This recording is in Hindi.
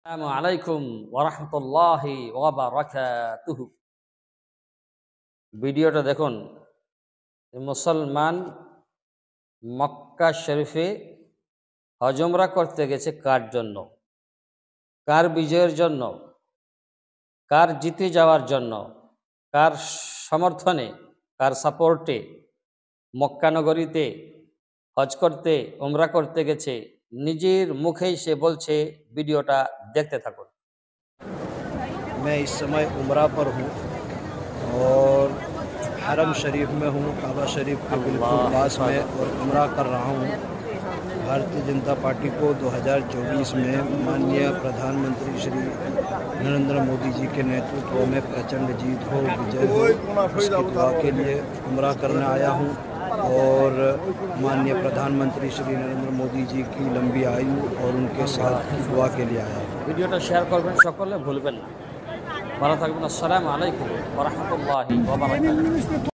আসসালামু আলাইকুম ওয়া রাহমাতুল্লাহি ওয়া বারাকাতুহু। ভিডিওটা দেখুন। মুসলমান মক্কা শরীফে হজ উমরা করতে গেছে কার জন্য? কার বিজয়ের জন্য? কার জিতে যাওয়ার জন্য? কার সমর্থনে? কার সাপোর্টে মক্কা নগরীতে হজ করতে উমরা করতে গেছে? নিজের মুখেই সে বলছে। ভিডিওটা দেখতে থাকুন। मैं इस समय उम्रा पर हूँ और हरम शरीफ में हूँ, काबा शरीफ के बिल्कुल पास में, और उम्रा कर रहा हूँ। भारतीय जनता पार्टी को 2024 में माननीय प्रधानमंत्री श्री नरेंद्र मोदी जी के नेतृत्व में प्रचंड जीत हो, विजय हो, उसकी दुआ के लिए उम्रा करने आया हूँ और माननीय प्रधानमंत्री श्री नरेंद्र मोदी जी की लंबी आयु और उनके साथ की दुआ के लिए आया हूँ। ভিডিওটা শেয়ার করবেন, সকলে ভুলবেন না। ভালো থাকবেন। আসসালামু আলাইকুম ওয়া রাহমাতুল্লাহি ওয়া বারাকাতুহু।